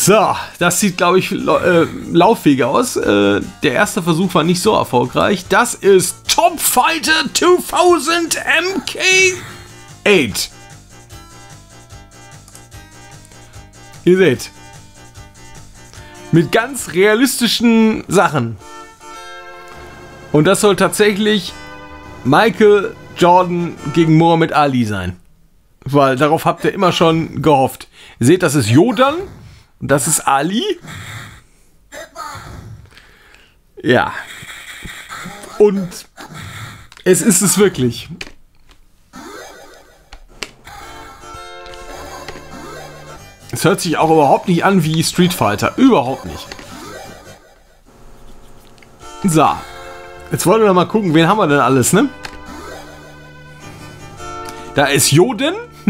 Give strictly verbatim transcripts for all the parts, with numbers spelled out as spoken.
So, das sieht, glaube ich, äh, lauffähig aus. Äh, der erste Versuch war nicht so erfolgreich. Das ist Top Fighter zweitausend M K acht. Ihr seht. Mit ganz realistischen Sachen. Und das soll tatsächlich Michael Jordan gegen Muhammad Ali sein. Weil darauf habt ihr immer schon gehofft. Ihr seht, das ist Jordan. Und das ist Ali. Ja. Und es ist es wirklich. Es hört sich auch überhaupt nicht an wie Street Fighter. Überhaupt nicht. So. Jetzt wollen wir noch mal gucken, wen haben wir denn alles, ne? Da ist Joden.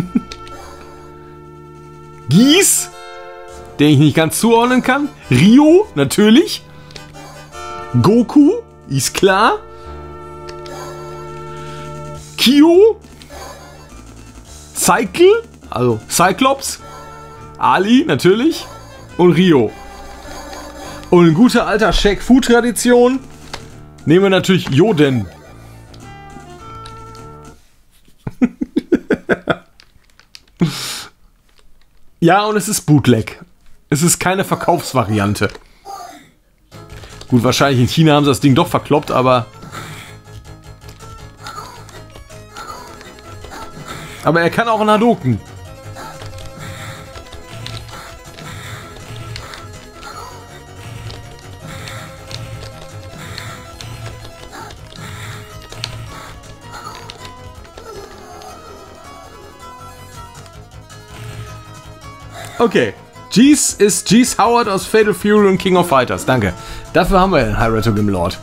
Gies. Den ich nicht ganz zuordnen kann. Ryo, natürlich. Goku, ist klar. Kyo. Cycle, also Cyclops. Ali, natürlich. Und Ryo. Und in guter alter Shaq-Fu-Tradition nehmen wir natürlich Joden. Ja, und es ist Bootleg. Es ist keine Verkaufsvariante. Gut, wahrscheinlich in China haben sie das Ding doch verkloppt, aber... Aber er kann auch einen Hadouken. Okay. Geese ist Geese Howard aus Fatal Fury und King of Fighters. Danke. Dafür haben wir den High Gim Lord.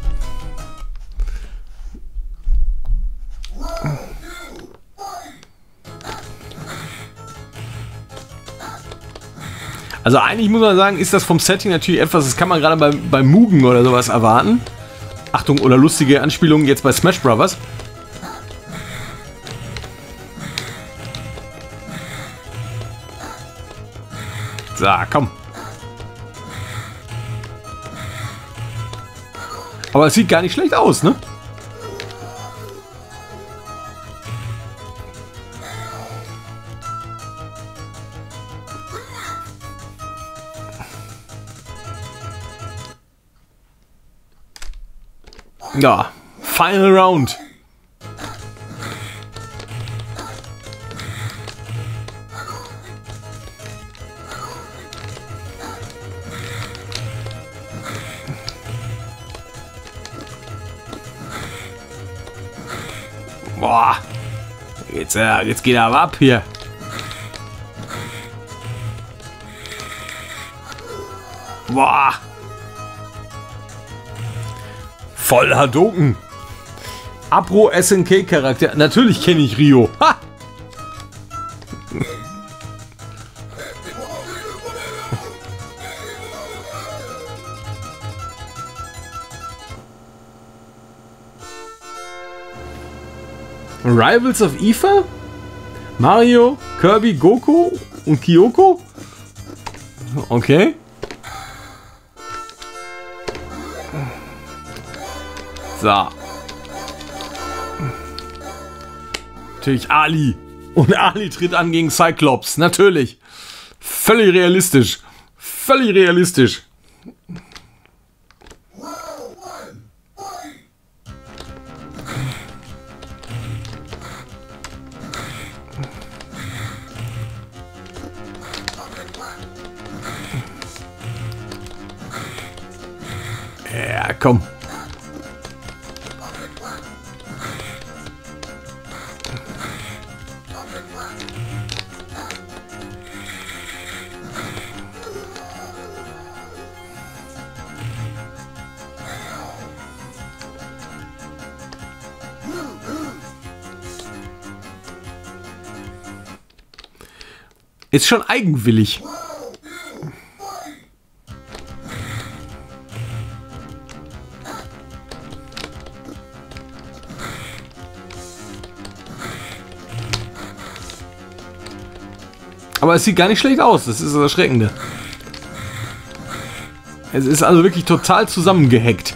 Also eigentlich muss man sagen, ist das vom Setting natürlich etwas, das kann man gerade bei, bei Mugen oder sowas erwarten. Achtung, oder lustige Anspielungen jetzt bei Smash Brothers. So, komm. Aber es sieht gar nicht schlecht aus, ne? Ja, Final Round. Boah, jetzt, äh, jetzt geht er aber ab hier. Boah. Voll Hadouken. Apro S N K Charakter. Natürlich kenne ich Ryo. Ha! Rivals of Ifa? Mario, Kirby, Goku und Kyoko? Okay. So. Natürlich Ali. Und Ali tritt an gegen Cyclops. Natürlich. Völlig realistisch. Völlig realistisch. Ja, komm. Ist schon eigenwillig. Aber es sieht gar nicht schlecht aus, das ist das Erschreckende. Es ist also wirklich total zusammengehackt.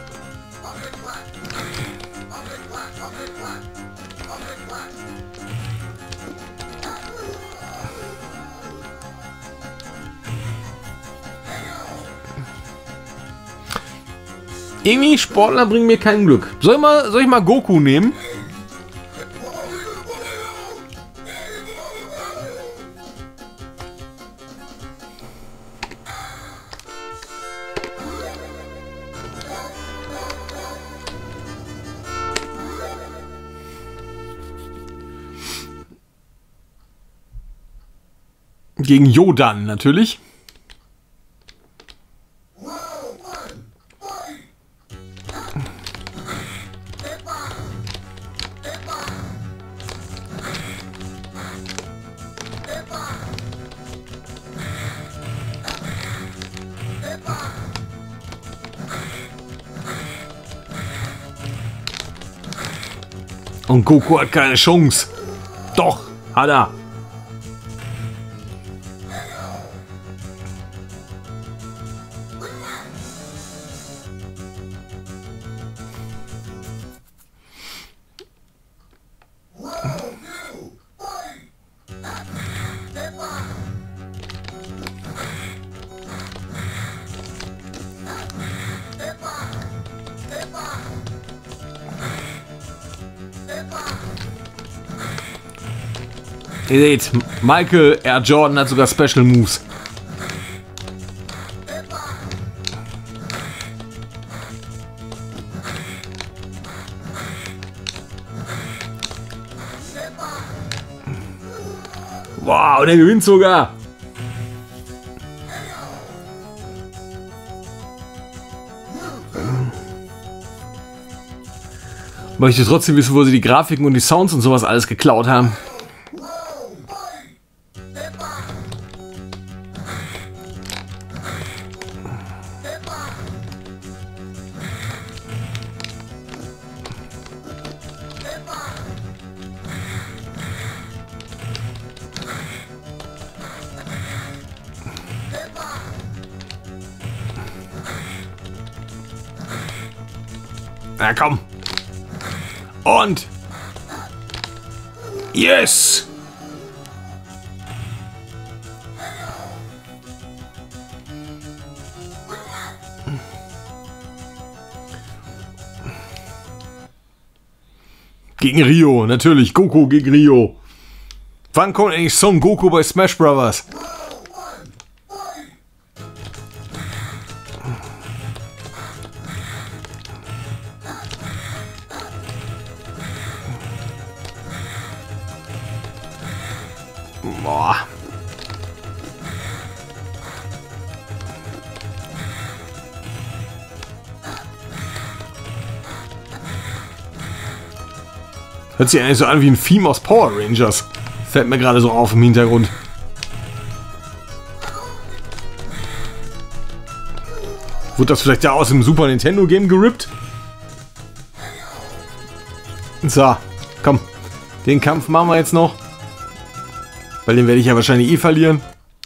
Irgendwie Sportler bringen mir kein Glück. Soll ich mal, soll ich mal Goku nehmen? Gegen Jodan natürlich. Und Goku hat keine Chance. Doch, hat er. Ihr seht, Michael R. Jordan hat sogar Special Moves. Wow, der gewinnt sogar. Möchte trotzdem wissen, wo sie die Grafiken und die Sounds und sowas alles geklaut haben. Na komm. Und. Yes. Gegen Rio, natürlich. Goku gegen Rio. Wann kommt eigentlich Son Goku bei Smash Brothers? Boah. Hört sich eigentlich so an wie ein Theme aus Power Rangers. Fällt mir gerade so auf im Hintergrund. Wurde das vielleicht ja aus dem Super Nintendo Game gerippt? So, komm. Den Kampf machen wir jetzt noch. Weil den werde ich ja wahrscheinlich eh verlieren.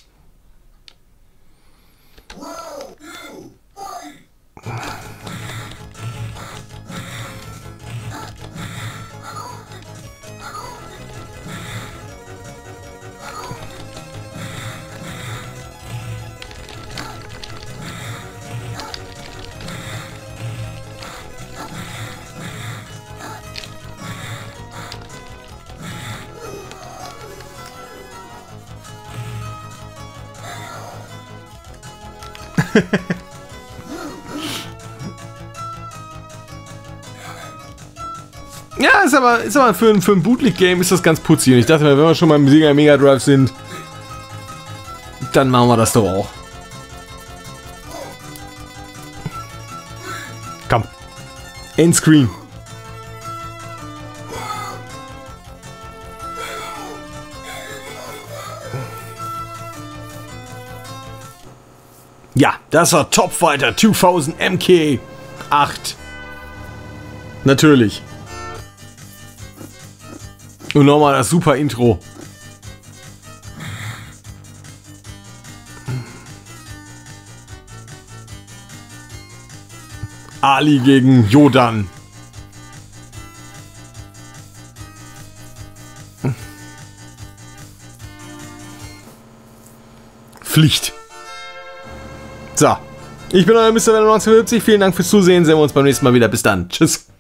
Ja, ist aber, ist aber für ein, für ein Bootleg-Game ist das ganz putzig. Und ich dachte mir, wenn wir schon beim Sega Mega Drive sind, dann machen wir das doch auch. Komm. Endscreen. Ja, das war Top Fighter zweitausend M K acht. Natürlich. Und nochmal das super Intro. Ali gegen Jodan. Pflicht. So. Ich bin euer Mister neunzehnhundertsiebzig. Vielen Dank fürs Zusehen. Sehen wir uns beim nächsten Mal wieder. Bis dann. Tschüss.